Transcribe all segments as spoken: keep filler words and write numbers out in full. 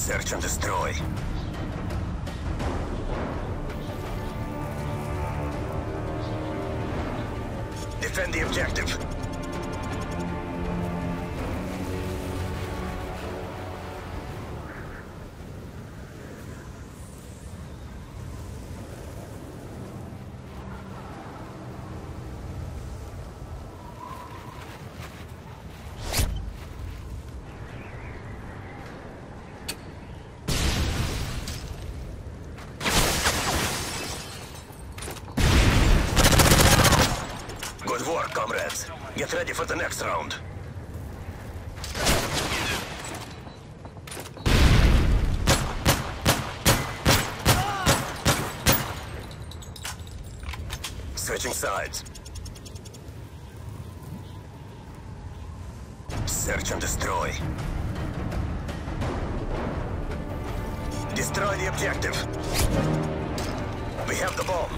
Search and destroy. Defend the objective. Good work, comrades. Get ready for the next round. Switching sides. Search and destroy. Destroy the objective. We have the bomb.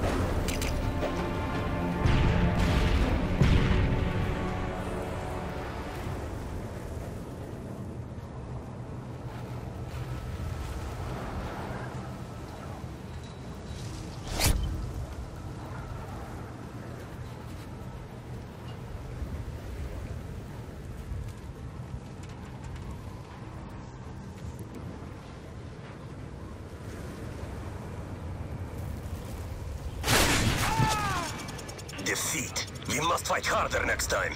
Defeat. We must fight harder next time.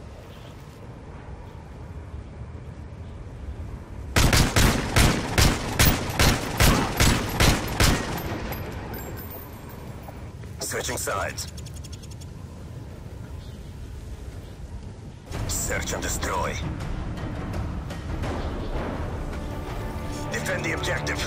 Switching sides. Search and destroy. Defend the objective.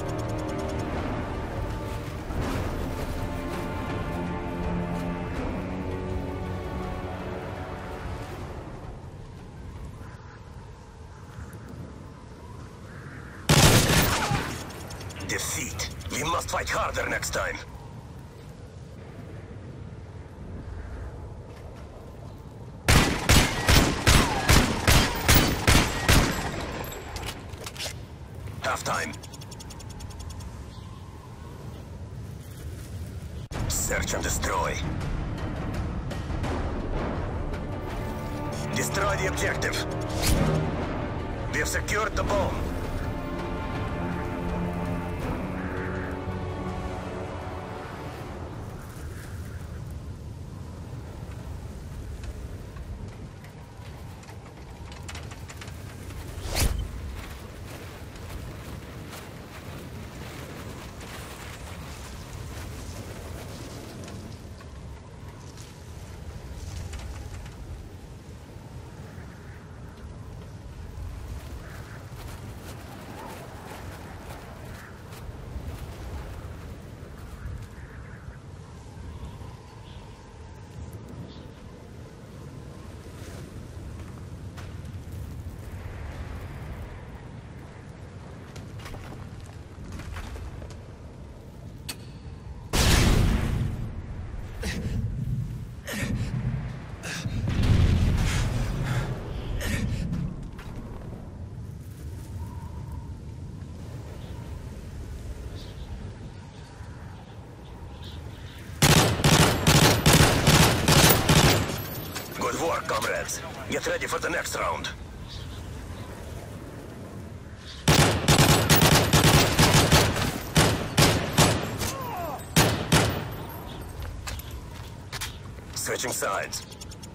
Defeat. We must fight harder next time. Half time. Search and destroy. Destroy the objective. We have secured the bomb. Good work, comrades. Get ready for the next round. Switching sides.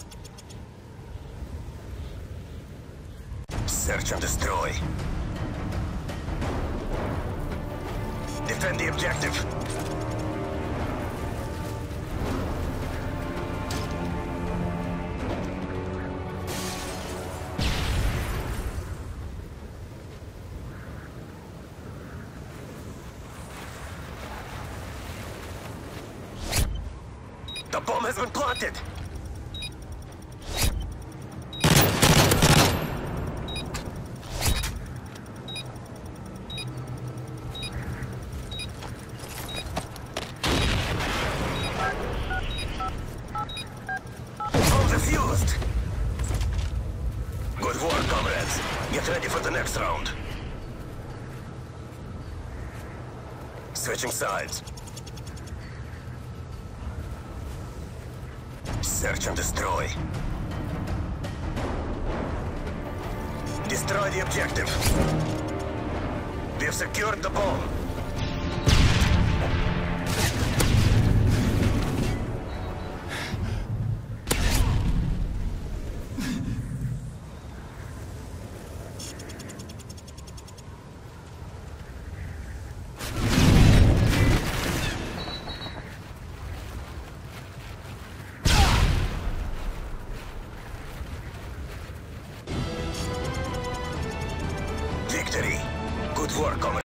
Search and destroy. Defend the objective. The bomb has been planted! Bomb defused! Good work, comrades. Get ready for the next round. Switching sides. Search and destroy. Destroy the objective. We have secured the bomb.